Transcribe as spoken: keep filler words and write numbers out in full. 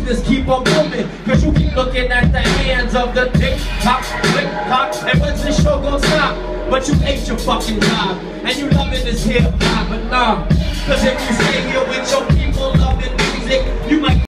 business keep on moving, cause you keep looking at the hands of the tick tock, click tock, and when's this show gonna stop? But you hate your fucking job, and you loving this hip hop, but nah, cause if you stay here with your people loving music, you might